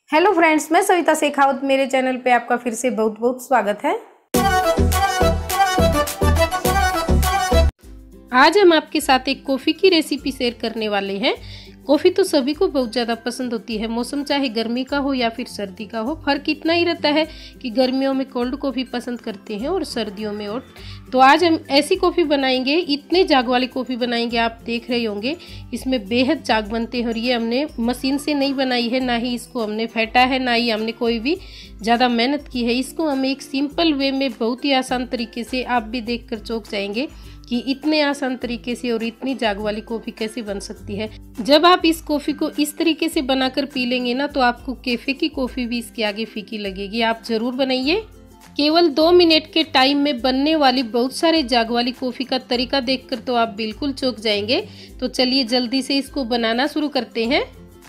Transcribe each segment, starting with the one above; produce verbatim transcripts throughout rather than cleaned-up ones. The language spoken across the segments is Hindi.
हेलो फ्रेंड्स, मैं सविता शेखावत। मेरे चैनल पे आपका फिर से बहुत बहुत स्वागत है। आज हम आपके साथ एक कॉफ़ी की रेसिपी शेयर करने वाले हैं। कॉफ़ी तो सभी को बहुत ज़्यादा पसंद होती है, मौसम चाहे गर्मी का हो या फिर सर्दी का हो। फर्क इतना ही रहता है कि गर्मियों में कोल्ड कॉफ़ी पसंद करते हैं और सर्दियों में हॉट। तो आज हम ऐसी कॉफ़ी बनाएंगे, इतने जाग वाली कॉफ़ी बनाएंगे, आप देख रहे होंगे इसमें बेहद जाग बनते हैं। और ये हमने मशीन से नहीं बनाई है, ना ही इसको हमने फेंटा है, ना ही हमने कोई भी ज़्यादा मेहनत की है। इसको हम एक सिंपल वे में बहुत ही आसान तरीके से, आप भी देख कर चौंक जाएंगे कि इतने आसान तरीके से और इतनी जाग वाली कॉफ़ी कैसे बन सकती है। जब आप इस कॉफ़ी को इस तरीके से बनाकर पी लेंगे ना, तो आपको कैफे की कॉफ़ी भी इसके आगे फीकी लगेगी। आप ज़रूर बनाइए। केवल दो मिनट के टाइम में बनने वाली बहुत सारे जाग वाली कॉफ़ी का तरीका देखकर तो आप बिल्कुल चौंक जाएंगे। तो चलिए जल्दी से इसको बनाना शुरू करते हैं।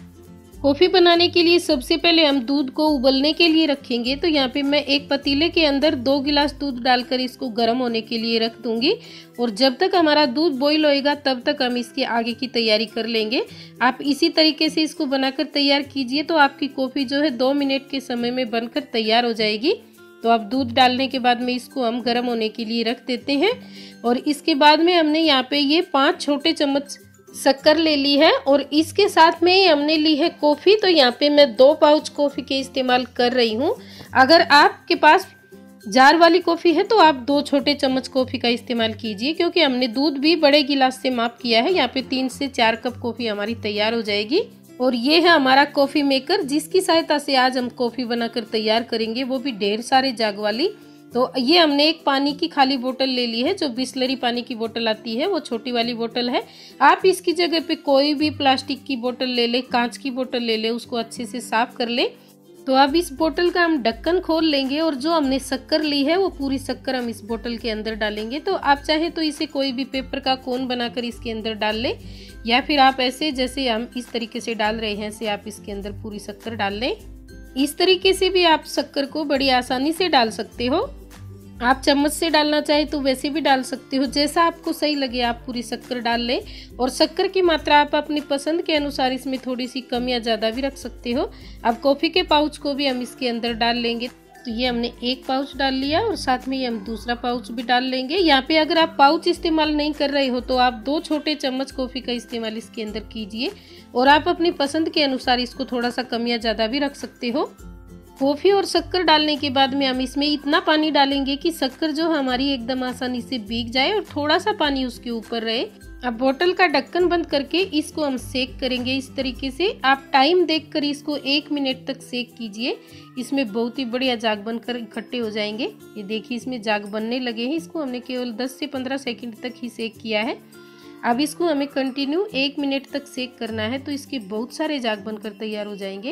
कॉफ़ी बनाने के लिए सबसे पहले हम दूध को उबलने के लिए रखेंगे। तो यहाँ पे मैं एक पतीले के अंदर दो गिलास दूध डालकर इसको गर्म होने के लिए रख दूंगी। और जब तक हमारा दूध बॉईल होएगा तब तक हम इसके आगे की तैयारी कर लेंगे। आप इसी तरीके से इसको बनाकर तैयार कीजिए तो आपकी कॉफ़ी जो है दो मिनट के समय में बनकर तैयार हो जाएगी। तो अब दूध डालने के बाद में इसको हम गर्म होने के लिए रख देते हैं। और इसके बाद में हमने यहाँ पे ये पाँच छोटे चम्मच शक्कर ले ली है और इसके साथ में हमने ली है कॉफ़ी। तो यहाँ पे मैं दो पाउच कॉफ़ी के इस्तेमाल कर रही हूँ। अगर आपके पास जार वाली कॉफ़ी है तो आप दो छोटे चम्मच कॉफ़ी का इस्तेमाल कीजिए, क्योंकि हमने दूध भी बड़े गिलास से माप किया है। यहाँ पे तीन से चार कप कॉफ़ी हमारी तैयार हो जाएगी। और ये है हमारा कॉफ़ी मेकर, जिसकी सहायता से आज हम कॉफ़ी बनाकर तैयार करेंगे, वो भी ढेर सारे जाग वाली। तो ये हमने एक पानी की खाली बोतल ले ली है, जो बिस्लरी पानी की बोतल आती है, वो छोटी वाली बोतल है। आप इसकी जगह पे कोई भी प्लास्टिक की बोतल ले ले, कांच की बोतल ले ले, उसको अच्छे से साफ कर ले। तो अब इस बोतल का हम ढक्कन खोल लेंगे और जो हमने शक्कर ली है वो पूरी शक्कर हम इस बोतल के अंदर डालेंगे। तो आप चाहे तो इसे कोई भी पेपर का कोन बनाकर इसके अंदर डाल ले, या फिर आप ऐसे जैसे हम इस तरीके से डाल रहे हैं, ऐसे आप इसके अंदर पूरी शक्कर डाल लें। इस तरीके से भी आप शक्कर को बड़ी आसानी से डाल सकते हो। आप चम्मच से डालना चाहे तो वैसे भी डाल सकते हो, जैसा आपको सही लगे आप पूरी शक्कर डाल लें। और शक्कर की मात्रा आप अपनी पसंद के अनुसार इसमें थोड़ी सी कम या ज़्यादा भी रख सकते हो। अब कॉफ़ी के पाउच को भी हम इसके अंदर डाल लेंगे। तो ये हमने एक पाउच डाल लिया और साथ में ही हम दूसरा पाउच भी डाल लेंगे। यहाँ पे अगर आप पाउच इस्तेमाल नहीं कर रहे हो तो आप दो छोटे चम्मच कॉफ़ी का इस्तेमाल इसके अंदर कीजिए। और आप अपनी पसंद के अनुसार इसको थोड़ा सा कम या ज़्यादा भी रख सकते हो। कॉफ़ी और शक्कर डालने के बाद में हम इसमें इतना पानी डालेंगे कि शक्कर जो हमारी एकदम आसानी से भीग जाए और थोड़ा सा पानी उसके ऊपर रहे। अब बोतल का ढक्कन बंद करके इसको हम सेक करेंगे इस तरीके से। आप टाइम देखकर इसको एक मिनट तक सेक कीजिए। इसमें बहुत ही बढ़िया जाग बनकर इकट्ठे हो जाएंगे। ये देखिए इसमें जाग बनने लगे हैं। इसको हमने केवल दस से पंद्रह सेकंड तक ही सेक किया है। अब इसको हमें कंटिन्यू एक मिनट तक सेक करना है, तो इसके बहुत सारे जाग बनकर तैयार हो जाएंगे।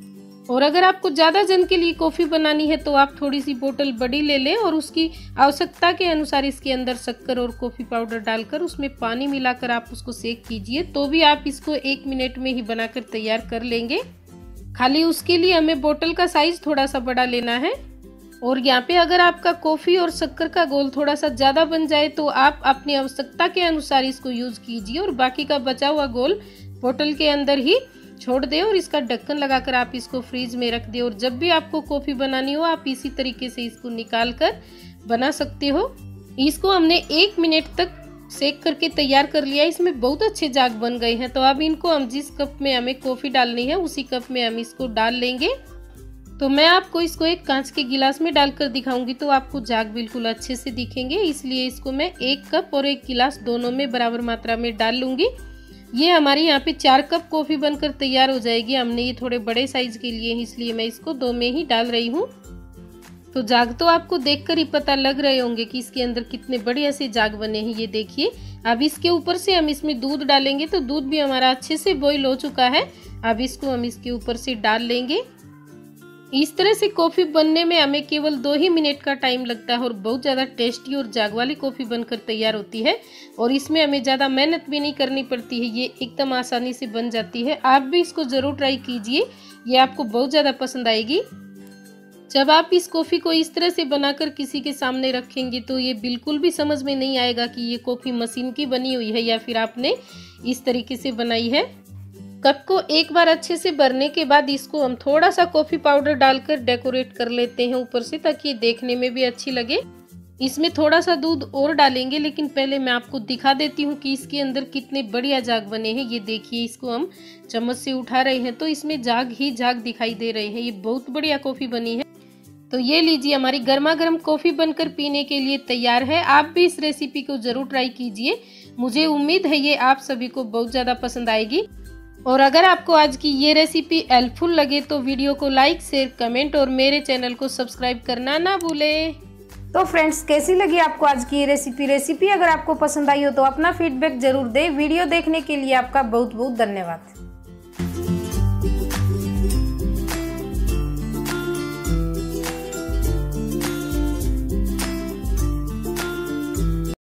और अगर आपको ज़्यादा जन के लिए कॉफ़ी बनानी है तो आप थोड़ी सी बोतल बड़ी ले लें और उसकी आवश्यकता के अनुसार इसके अंदर शक्कर और कॉफ़ी पाउडर डालकर उसमें पानी मिलाकर आप उसको सेक कीजिए। तो भी आप इसको एक मिनट में ही बनाकर तैयार कर लेंगे। खाली उसके लिए हमें बोतल का साइज़ थोड़ा सा बड़ा लेना है। और यहाँ पे अगर आपका कॉफ़ी और शक्कर का घोल थोड़ा सा ज़्यादा बन जाए तो आप अपनी आवश्यकता के अनुसार इसको यूज़ कीजिए और बाकी का बचा हुआ घोल बोतल के अंदर ही छोड़ दे और इसका ढक्कन लगाकर आप इसको फ्रीज में रख दे। और जब भी आपको कॉफ़ी बनानी हो आप इसी तरीके से इसको निकाल कर बना सकते हो। इसको हमने एक मिनट तक सेक करके तैयार कर लिया। इसमें बहुत अच्छे जाग बन गए हैं। तो अब इनको हम जिस कप में हमें कॉफ़ी डालनी है उसी कप में हम इसको डाल लेंगे। तो मैं आपको इसको एक कांच के गिलास में डालकर दिखाऊंगी तो आपको जाग बिल्कुल अच्छे से दिखेंगे। इसलिए इसको मैं एक कप और एक गिलास दोनों में बराबर मात्रा में डाल लूंगी। ये हमारी यहाँ पे चार कप कॉफ़ी बनकर तैयार हो जाएगी। हमने ये थोड़े बड़े साइज के लिए इसलिए मैं इसको दो में ही डाल रही हूँ। तो जाग तो आपको देखकर ही पता लग रहे होंगे कि इसके अंदर कितने बढ़िया से जाग बने हैं। ये देखिए। अब इसके ऊपर से हम इसमें दूध डालेंगे। तो दूध भी हमारा अच्छे से बॉईल हो चुका है। अब इसको हम इसके ऊपर से डाल लेंगे। इस तरह से कॉफ़ी बनने में हमें केवल दो ही मिनट का टाइम लगता है और बहुत ज़्यादा टेस्टी और जाग वाली कॉफ़ी बनकर तैयार होती है। और इसमें हमें ज़्यादा मेहनत भी नहीं करनी पड़ती है, ये एकदम आसानी से बन जाती है। आप भी इसको ज़रूर ट्राई कीजिए, ये आपको बहुत ज़्यादा पसंद आएगी। जब आप इस कॉफ़ी को इस तरह से बनाकर किसी के सामने रखेंगे तो ये बिल्कुल भी समझ में नहीं आएगा कि ये कॉफ़ी मशीन की बनी हुई है या फिर आपने इस तरीके से बनाई है। कप को एक बार अच्छे से भरने के बाद इसको हम थोड़ा सा कॉफी पाउडर डालकर डेकोरेट कर लेते हैं ऊपर से, ताकि ये देखने में भी अच्छी लगे। इसमें थोड़ा सा दूध और डालेंगे, लेकिन पहले मैं आपको दिखा देती हूँ कि इसके अंदर कितने बढ़िया जाग बने हैं। ये देखिए, इसको हम चम्मच से उठा रहे हैं तो इसमें जाग ही जाग दिखाई दे रहे हैं। ये बहुत बढ़िया कॉफी बनी है। तो ये लीजिए, हमारी गर्मा गर्म कॉफी बनकर पीने के लिए तैयार है। आप भी इस रेसिपी को जरूर ट्राई कीजिए। मुझे उम्मीद है ये आप सभी को बहुत ज़्यादा पसंद आएगी। और अगर आपको आज की ये रेसिपी हेल्पफुल लगे तो वीडियो को लाइक, शेयर, कमेंट और मेरे चैनल को सब्सक्राइब करना ना भूलें। तो फ्रेंड्स, कैसी लगी आपको आज की ये रेसिपी रेसिपी अगर आपको पसंद आई हो तो अपना फीडबैक जरूर दें। वीडियो देखने के लिए आपका बहुत बहुत धन्यवाद।